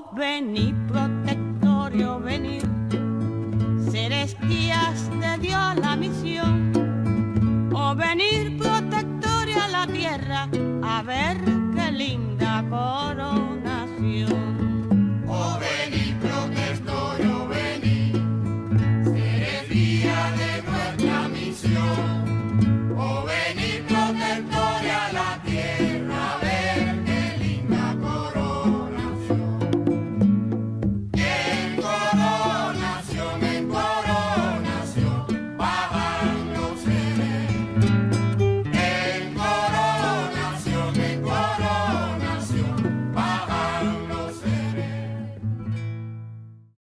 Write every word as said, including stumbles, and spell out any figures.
venir protectorio, venir, celestias te dio la misión, o venir protectorio a la tierra, a ver